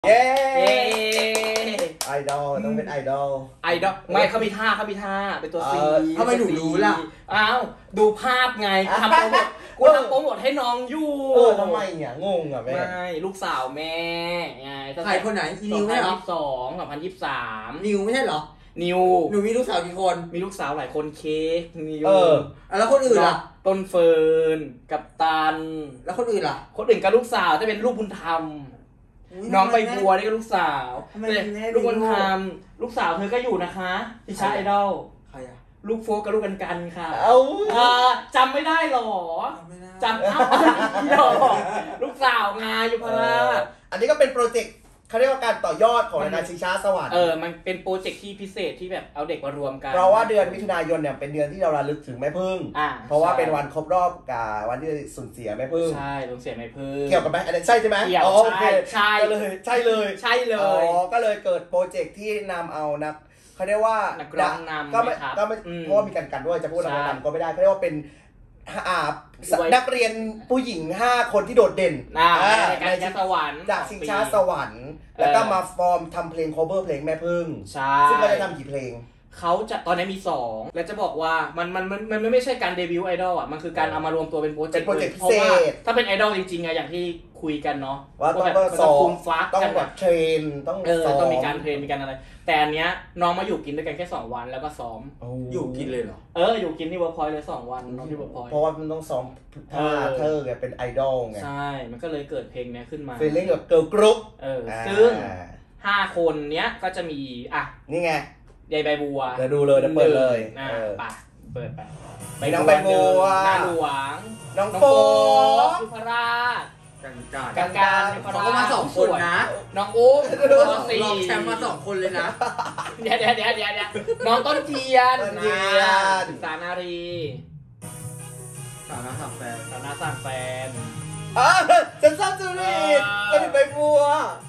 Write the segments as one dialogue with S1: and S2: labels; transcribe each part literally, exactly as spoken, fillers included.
S1: เย้ไอดอลต้องเป็นไอดอล
S2: ไอดอลไม่เขามีท่าเขามีท่าเป็นตัวซี
S3: ทำไมหนูรู้ล่ะ
S2: อ้าวดูภาพไงทำโปรโมทกูทำโปรโมทให้น้องอยู่
S1: เออทำไมเนี่ยงงอ่ะแม่
S2: ไม่ลูกสาวแม่ไง
S3: ใครคนไหนนิวไม่เหรอ
S2: สองสองพันยี่สิบสาม
S3: นิวไม่ใช่เหรอ
S2: นิว
S3: หนูมีลูกสาวกี่คน
S2: มีลูกสาวหลายคนเค้กนิว
S1: เออ
S3: แล้วคนอื่นล่ะ
S2: ต้นเฟิร์นกับตัน
S3: แล้วคนอื่นล่ะ
S2: คนอื่นกับลูกสาวจะเป็นลูกบุญธรรมน้องใบบัวนี่ก็ลูกสาวลูกบุญธรรมลูกสาวเธอก็อยู่นะคะพิชาไอดอล
S3: ใครอะ
S2: ลูกโฟกับลูกกันกันค่ะ
S1: เอ้า
S2: จำไม่ได้หรอจำอ้าวลูกสาวงาอยู่พารา
S1: อันนี้ก็เป็นโปรเจกต์เขาเรียกว่าการต่อยอดของรายการชิงช้าสวรรค์
S2: เออมันเป็นโปรเจกต์ที่พิเศษที่แบบเอาเด็กมารวมกัน
S1: เพราะว่าเดือนมิถุนายนเนี่ยเป็นเดือนที่เราระลึกถึงแม่พึ่งเพราะว่าเป็นวันครบรอบกับวันที่สูญเสียแม่พึ่ง
S2: ใช่สูญเสียแม่พึ่ง
S1: เกี่ยวกับไหมอันนี้ใช่ใช่ไหม
S2: เกี่ยวใช่ใช่
S1: เลยใช่เลย
S2: ใช่เลย
S1: อ๋อก็เลยเกิดโปรเจกต์ที่นำเอานักเขาเรียกว่า
S2: นักร้องนำ
S1: ก็ไม่ก็ไม่เพราะว่ามีการกันด้วยจะพูดอะไรนำก็ไม่ได้เขาเรียกว่าเป็นนักเรียนผู้หญิงห้าคนที่โดดเด่น
S2: ในการชิงช้าสวรรค์
S1: จากชิงช้าสวรรค์แล้วก็มาฟอร์มทำเพลง cover เพลงแม่พึ่งซึ่งก็จะทำกี่เพลง
S2: เขาจะตอนนี้มีสองแล้วจะบอกว่ามันมันมันมันไม่ใช่การเดบิวต์ไอดอลอ่ะมันคือการเอามารวมตัวเป็นโปรเจกต์
S1: พิเศษ
S2: ถ้าเป็นไอดอลจริงๆอะอย่างที่คุยกันเนาะ
S1: ว่าต้องแบบซ้อมต้องแบบเทรนต้อง
S2: ซ้อมต้องมีการเทรนมีการอะไรแต่อันเนี้ยน้องมาอยู่กินด้วยกันแค่สองวันแล้วก็ซ้อม
S3: อยู่กินเลยเหรอ
S2: เอออยู่กินที่เวิร์คพอยต์เลยสองวันน้องที่เวิร์คพอยต์
S1: เพราะว่ามันต้องซ้อมท่าเธอไงเป็นไอดอลไง
S2: ใช่มันก็เลยเกิดเพลงนี้ขึ้นมา
S1: ฟีลลิ่งแบบเกิร์ลกรุ๊ป
S2: เออซึ่งห้าคนเนี้ยก็จะมีอ่ะ
S1: นี่ไง
S2: ยายใบบัว
S1: เดี๋ยวดูเลยเดี๋ยวเปิดเลย
S2: อ่าป่ะเปิดไป
S1: ไปน้องใบบัว
S2: หน้าหลวง
S1: น้องโฟ
S2: ยุพราช
S3: กันการ
S2: กันการ
S3: เขาก็มาสองคนนะ
S2: น้องอุ้ม
S3: ลองแชมป์มาสองคนเลยนะ
S2: เดี๋ยวเดี๋ยวเดี๋ยวเดี๋ยวน้องต้นเทียนสานารี
S3: สาวน้าสั่งแฟน
S2: สาวน้าสั่งแฟน
S1: อ่ะฉันชอบจูรีก็เป็นใบบัว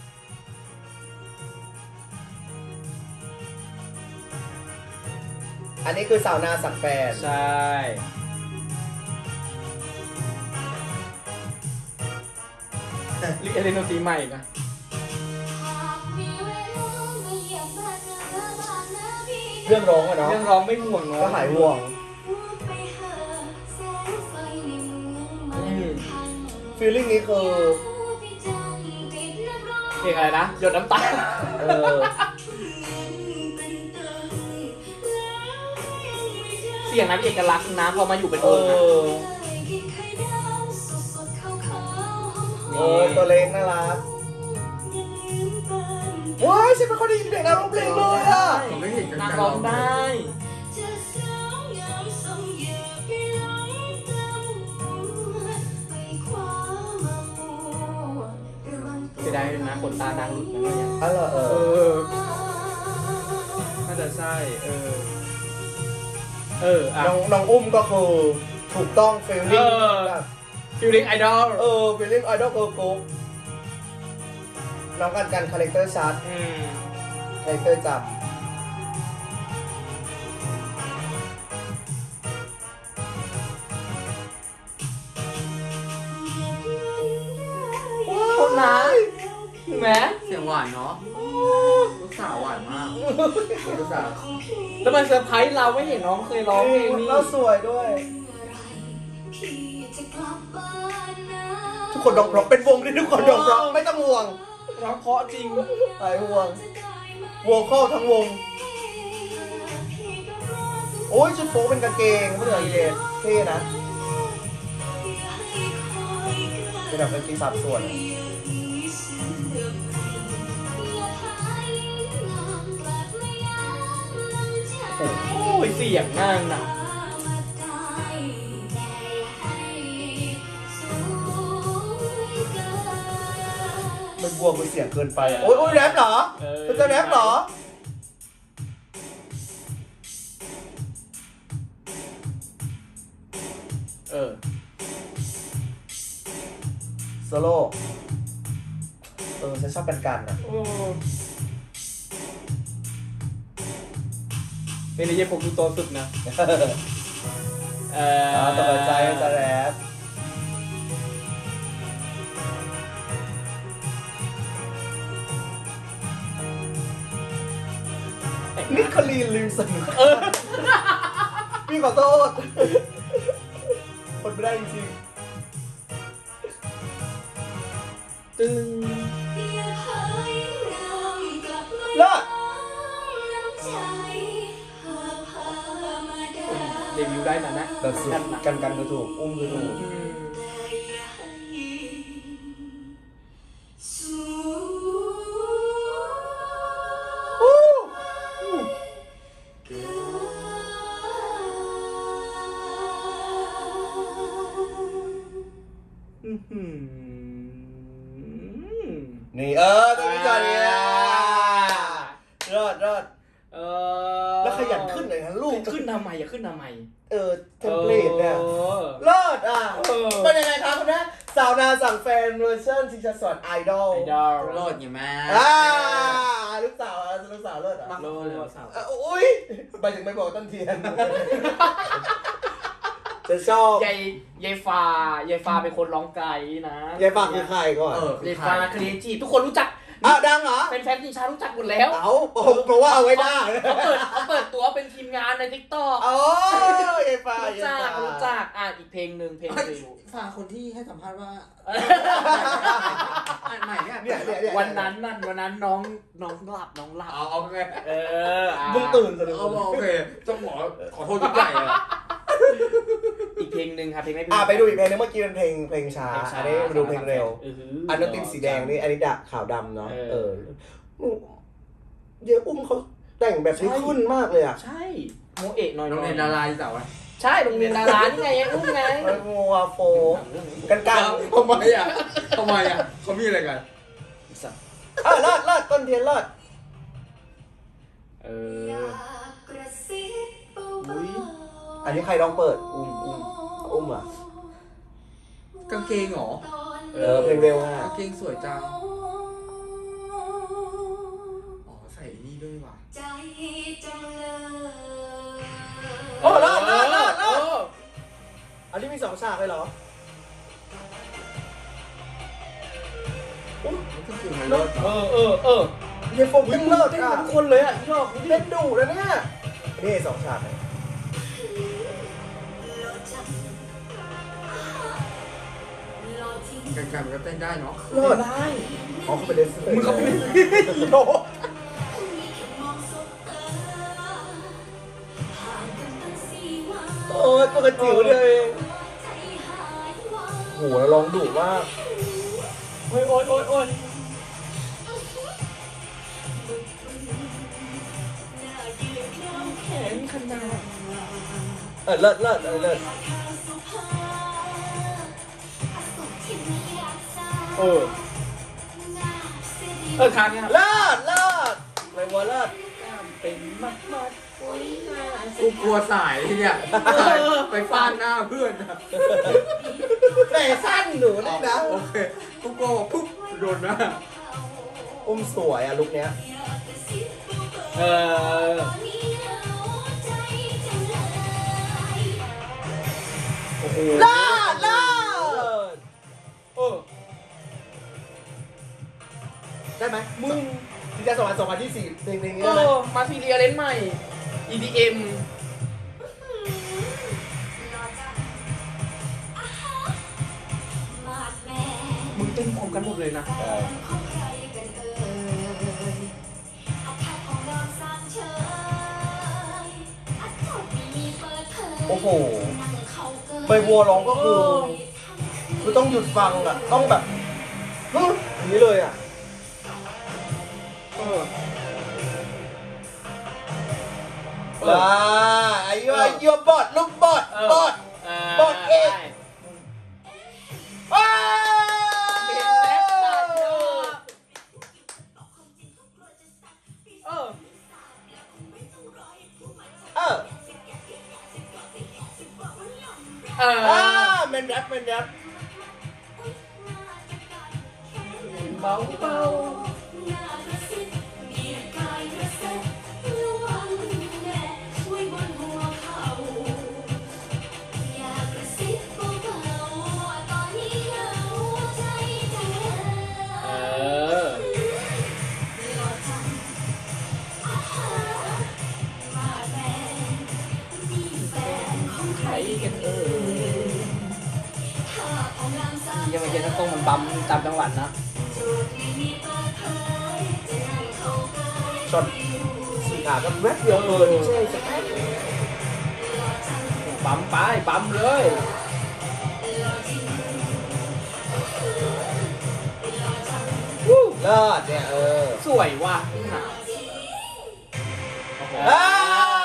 S1: อันนี้คือสาวนาสั่งแฟน
S2: ใช่เรียนดนตรีใหม่นะ
S1: เรื่องร้องอะเนาะ
S2: เรื่องร้องไม่ห่วงเนาะ
S1: ก็หายห่วงฟีลลิ่งนี้คือ
S2: เพลงอะไรนะหยดน้ำตา
S1: เออ
S2: เสียงนั้นเอกลักษณ์นะพอมาอยู่เป็นวงนะ
S1: โอ้ตัวเล็กน่ารักว้ายฉันเป็นคนดีเพลงนักร้องเพลงเลยอ่ะ
S3: ผมไม่เห็น
S2: นักร้องได้จะได้นะขนตาดังหลุดนะเนี่ย
S1: อ๋อเหรอเออ
S2: น่าจะใช่เออเออ
S1: น้องน้องอุ้มก็คือถูกต้องฟีลลิ่ง
S2: ฟีลลิ่งไอดอล
S1: เออฟีลลิ่งไอดอลเกิร์ลกรุ๊ปน้องกันกันคาแรคเตอร์ชัดคาแรคเตอร์จำ
S2: คนนะแหม
S3: เสียงหวานเนาะลูกสาวหวานมากลูกสาว
S2: แล้วมันเซอร์ไพรส์เราไม่เห็นน้องเคยร้องเพลงนี้
S1: เราสวยด้วยทุกคนร้องเพราะเป็นวงที่ทุกคนร้องเพราะไม่ต้องห่วง
S2: ร้องเพราะจริง
S1: หายห่วงวงเข้าทั้งวงโอ้ยชุดโฟเป็นกางเกงไม่เหมือนเกงเท่นะเป็นแบบกางเกงสามส่วน
S2: โอ้ยเสียงนั่นน่ะ
S1: มันบวมมันเสียงเกินไปอ่ะโอ้ยโอ้ยแรปเหรอเธอจะแรปเหรอ
S2: เออ
S1: โซโล่เออฉันชอบกันกันอ่ะ
S2: เป็นเรื่องผมดูโตสุดนะ
S1: เออตกใจจะแรป
S2: เ
S1: นิโคลีนลิมสันพี่ขอโทษคนไม่ได้จริง
S2: ๆตึง
S1: เลิศ
S2: เดบิวต์ได้นะนะ
S1: แบบสุดกันกันก็ถูกอุ้มก็ถูกนี่เออตัวนี้ก่อนเนี่ยรอดรอด
S2: เออ
S1: แล้วขยันขึ้นหน่อยนะลูก
S2: ขึ้นทำไมอย่าขึ้นทำไม
S1: เออเทมเพลตเนี่ยรอดอ่ะเป็นยังไงครับคุณนะสาวนาสั่งแฟนเวอร์ชันชิงช้าสวรรค์ไอดอล
S2: ไอดอล
S3: รอดอยู่แม่
S1: อ่าลูกสาวลูกสาวเลิศอ่ะ
S2: รอดลูกสาว
S1: อุ้ยไปถึงไม่บอกต้นเทียนจะชอบ
S2: ยายยายฟ้ายายฟ้าเป็นคนร้องไกด์นะ
S1: ยายฟ้าคือใครก่อน
S2: ยายฟ้าครีเอทีฟทุกคนรู้จัก
S1: อ้าวดังเหรอ
S2: เป็นแฟนทีชารู้จักหมดแล้ว
S1: เอ้าเพราะว่าเอาไว้ได้
S2: เขาเปิดเขาเปิดตัวเป็นทีมงานใน TikTok
S1: อ๋อยายฟ้า
S2: รู้จักรู้จักอ่ะอีกเพลงนึงเพลงรีวิว
S3: ฟ้าคนที่ให้สัมภาษณ์ว่าใหม่เนี่ย
S2: เนี่ยวันนั้นนั่นวันนั้นน้องน้องหลับน้องหลับ
S3: อ๋อโอเค
S2: เออ
S1: มึงตื่นซะเลย
S3: โอเคต้องขอขอโทษทุกอย่างเลย
S2: อีกเพลงหนึ่งครับเพลงไม่
S1: อ่าไปดูอีกเพลงนึงเมื่อกี้เป็นเพลงเพลงช้าอันนี้มาดูเพลงเร็วอันนั้นติมสีแดงนี่อันนี้ดะขาวดำเนาะเออเดี๋ยวอุ้มเขาแต่งแบบนี้ขึ้นมากเลยอ่ะ
S2: ใช่โมเอะหน่อย
S3: โรงเรียนดาราสาวะ
S2: ใช่โรงเรียนดารานี่ไงอุ้มไง
S1: โมอาโฟกันกัน
S3: ทำไมอ่ะทำไมอ่ะเขามีอะไรกัน
S1: อ่ะเลิศเลิศต้นเทียนเลิศ
S2: เออ
S1: อันนี้ใครลองเปิดอุ้มอุ้มอุ้มอ่ะ
S3: กางเกงเหรอ
S1: เออเพลงเร็วอ่ะ
S3: กางเกงสวยจังอ๋อใส่นี่ด้วยว่ะ
S1: โอ้เลิศเลิศเลิศเลิศอันนี้มีสองฉากเลยเหรอ
S2: เออเออเออ
S1: เยฟงเป็นเลิศอ่ะ
S2: ทุกคนเลยอ่ะชอบ
S1: เล่นดุแล้วเนี่ยนี่สองฉากเลย
S3: กันกันมันก็เต้นได้เนาะ
S1: เลิศได้อ๋อเขาไปเล่น
S2: มึงเขาไปเล่น
S1: โอ้โอ้ตัวกระจิ๋วเลยโหแล้วร้องดุมาก
S2: โอ้ยโอ้ยโอ้ยโอ้ยแขนขนาด
S1: เออเลิศเลิศเออเลิศ
S2: เออเออทางเนี้ย
S1: เลิศเลิศไปวัวเลิศ
S2: เป็นมัดมัด
S3: กูกลัวสายที่เนี่ยไปฟาดหน้าเพื่อน
S1: แต่สั้นหนูนี่นะ
S3: โอเคกูกลัวปุ๊บโดนหน้า
S1: อุ้มสวยอะลุคเนี้ย
S2: เออ
S1: โอ้โหเลิศเลิศ
S2: เออ
S1: ได้ไหมมึงที่จะสวรรค์สองพันยี่สิบเพลงนี้ได้ไหม
S2: มาทีเรียเล่นใหม่ อี ดี เอ็ม มึงเต้นพร้อมกันหมดเลยนะ
S1: โอ้โหไปวัวร้องก็คือคือต้องหยุดฟังอ่ะต้องแบบอย่างนี้เลยอ่ะว้าไอ้ยัวยัวบอดลูกบอดบอดบอดเอกว้าเออเออเออเมนแรปเมนแรปเบาเบา
S2: ตามจังหวัดนะ
S1: ช็อตสีขาก็แวบเดียวเลยใช่ใช่
S2: ปั๊มไปปั๊มเลย
S1: เลิศเนี่ยเออ
S2: สวยว่ะ
S1: อ่า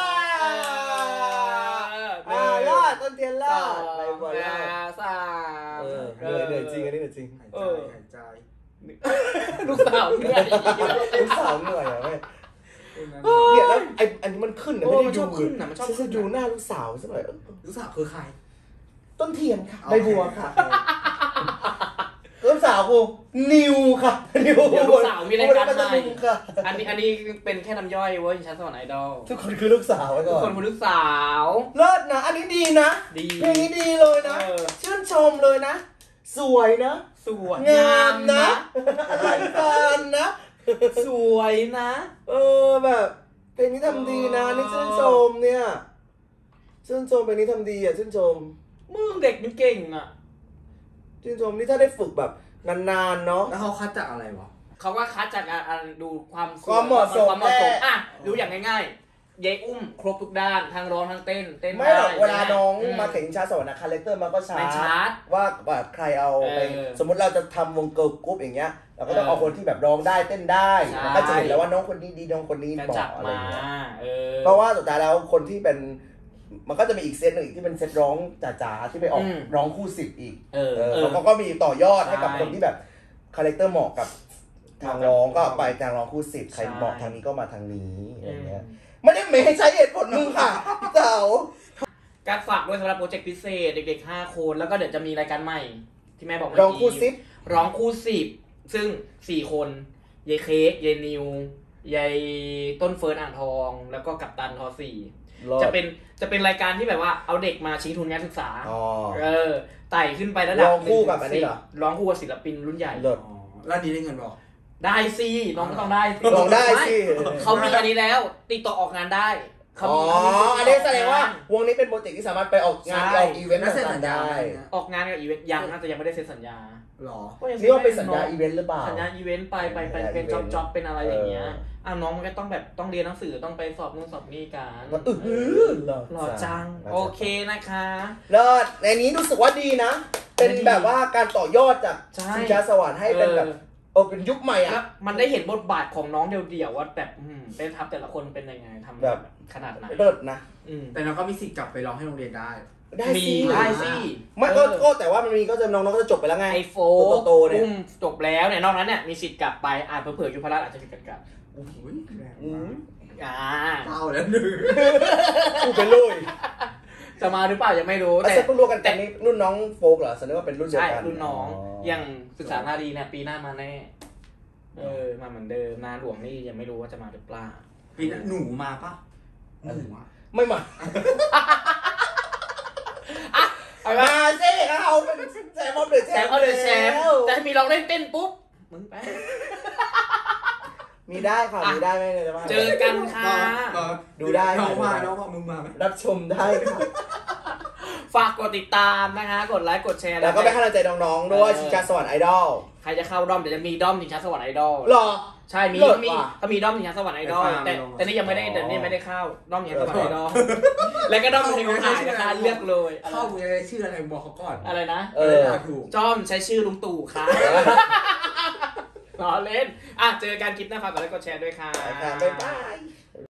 S1: อ่าลาดต้นเทียนลาดไปหมดแล้ว
S2: สาม
S1: เหนื่อยเหนื่อยจริงอันนี้เหนื่อยจริง
S3: หายใจหายใจ
S2: ลูกสาวเหนื่อย
S1: ลูกสาวเหนื่อยอ่ะแม่เนี่ยแล้วไออันนี้มันขึ้นนะไม่ได้ดู
S2: ขึ้นนะมันชอบ
S1: จะดูหน้าลูกสาวซะหน่อย
S3: ลูกสาวคือใคร
S1: ต้นเทียนค่ะใบบัวค่ะลูกสาวกูนิวค่ะนิว
S2: ลูกสาวมีรายการใหม่อันนี้อันนี้เป็นแค่น้ำย่อยเว้ยชั้นสวรรค์ไอดอล
S1: ทุกคนคือลูกสาวไว้ก่อน
S2: ทุกคนคือลูกสาว
S1: เลิศนะอันนี้ดีนะเพลงนี้ดีเลยนะชื่นชมเลยนะสวยนะ
S2: สวย
S1: งามนะอลังการนะ
S2: สวยนะ
S1: เออแบบเพลงนี้ทำดีนะนี่ชื่นชมเนี่ยชื่นชมเพลงนี้ทำดีอ่ะชื่นชม
S2: มึงเด็กมันเก่งอ่ะ
S1: ชื่นชมนี่ถ้าได้ฝึกแบบนานๆเนาะ
S3: แล้วเขาคัดจากอะไรวะ
S2: เขาว่าคัดจากการดูความ
S1: ความเหมาะสม
S2: ความเหมาะสมอ่ะดูอย่างง่ายๆยายอุ้มครบทุกด้านทั้งร้องทั้งเต้นเต้น
S1: ไม่หรอกเวลาน้องมาถึงชาสวรรค์นะคาแรคเตอร์มันก็ชาร์จว่าแบบใครเอาไปสมมติเราจะทำวงเกิร์ลกรุ๊ปอย่างเงี้ยเราก็ต้องเอาคนที่แบบร้องได้เต้นได้ก็จะเห็นแล้วว่าน้องคนนี้ดีน้องคนนี้เหมาะอะไรเงี้ยเพราะว่าสุดท้ายแล้วคนที่เป็นมันก็จะมีอีกเซตหนึ่งอีกที่เป็นเซตร้องจ๋าๆที่ไปออกร้องคู่สิบอีกเออเขาก็มีต่อยอดให้กับคนที่แบบคาแรคเตอร์เหมาะกับทางร้องก็ไปทางร้องคู่สิบใครเหมาะทางนี้ก็มาทางนี้อย่างเงี้ยไม่ได้ไม่ให้ใช้เหตุผลมึงค่ะพี่เต๋า
S2: การฝากด้วยสำหรับโปรเจกต์พิเศษเด็กๆห้าคนแล้วก็เดี๋ยวจะมีรายการใหม่ที่แม่บอก
S1: ร้องคู่สิบ
S2: ร้องคู่สิบซึ่งสี่คนยายเค้กยายนิวยายต้นเฟิร์นอ่างทองแล้วก็กัปตันทอสี่จะเป็นจะเป็นรายการที่แบบว่าเอาเด็กมาชิงทุนการศึกษาเออไต่ขึ้นไประดับ
S1: ร้องคู่กับอันนี้เหรอ
S2: ร้องคู่กับศิลปินรุ่นใหญ่
S3: แล้วนี้ได้เงินบอก
S2: ได้สิน้องก็ต้องได้
S1: ลองได้สิ
S2: เขามีอันนี้แล้วติดต่อออกงานได้
S1: อ๋ออันนี้แสดงว่าวงนี้เป็นโปรเจกต์ที่สามารถไปออกงานออกอีเวนต์ต่างๆได้
S2: ออกงานกับอีเวนต์ยังน่าจะยังไม่ได้เซ็นสัญญา
S3: หรอ
S1: นี่ว่าเป็นสัญญาอีเวนต์หรือเปล่า
S2: สัญญาอีเวนต์ไปไปไปเป็นจ็อบจ็อบเป็นอะไรอย่างเงี้ยอ่ะน้องมันก็ต้องแบบต้องเรียนหนังสือต้องไปสอบนู่นสอบนี่กัน
S1: เออ
S2: หล่อจังโอเคนะคะ
S1: เลิศในนี้รู้สึกว่าดีนะเป็นแบบว่าการต่อยอดจากชิงช้าสวรรค์ให้เป็นแบบเออเป็นยุคใหม่อ่ะ
S2: มันได้เห็นบทบาทของน้องเดี่ยวๆว่าแบบเป็นทับแต่ละคนเป็นยังไงทำแบบขนาดไหน
S1: เลิศนะ
S3: แต่เราก็มีสิทธิ์กลับไปร้องให้โรงเรียนได้
S1: ได้สิ
S2: ได้สิ
S1: ไม่ก็ก็แต่ว่ามันมีก็จะน้องๆก็จะจบไปแล้วไง
S2: ไอโฟโตเนี่ยจบแล้วเนี่ยนอกนั้นเนี่ยมีสิทธิ์กลับไปอาจเผื่อๆยุพราชอาจจะมีกันกลับ
S3: โอ้โหแรง
S2: มากอ่า
S3: เต้าแล้วหนึ่ง
S1: กูเป็นลุย
S2: จะมาหรือเปล่ายังไม่รู้
S1: แต่เพิ่งรู้กันแต่นี้รุ่นน้องโฟกเหรอแสดงว่าเป็นรุ่นเดียวกัน
S2: ใช่รุ่นน้องยังศึกษาหน้าดีเนี่ยปีหน้ามาแน่เออมาเหมือนเดิมนาหลวงนี่ยังไม่รู้ว่าจะมาหรือเปล่า
S3: ปีหน้าหนูมาปะหนู
S1: ไม่มามาสิเขาเป็นแซมออฟเดอะแชมป์
S2: เอาเดอะแชมป์แต่มีลองเล่นเต้นปุ๊บมึงไป
S1: มีได้ค่ะมีได้ไหมเนี่ย
S2: เจอกันค่ะ
S1: ดูได้
S3: น้องมาน้องมามึงมาไหม
S1: รับชมได้ค่ะ
S2: ฝากกดติดตามนะคะกดไลค์กดแชร์
S1: แล้วก็ไปให้กำลังใจน้องๆด้วยชิงช้าสวรรค์ไอดอล
S2: ใครจะเข้าด้อมเดี๋ยวจะมีด้อมชิงช้าสวรรค์ไอดอล
S1: หรอ
S2: ใช่มีก็มีก็มีด้อมชิงช้าสวรรค์ไอดอลแต่แต่นี่ยังไม่ได้แต่นี่ไม่ได้เข้าด้อมชิงช้าสวรรค์ไอดอลแล้วก็ด้อมในวงการนะคะเลือกเลย
S3: เข้ามึงจะชื่ออะไรบอกเขาก่อน
S2: อะไรนะ
S1: เออ
S2: จ้อมใช้ชื่อลุงตู่ค่ะล้อเล่นอ่ะเจอกันคลิปหน้าฝากกดไลค์กดแชร์ด้วยค่ะ
S1: บ๊ายบาย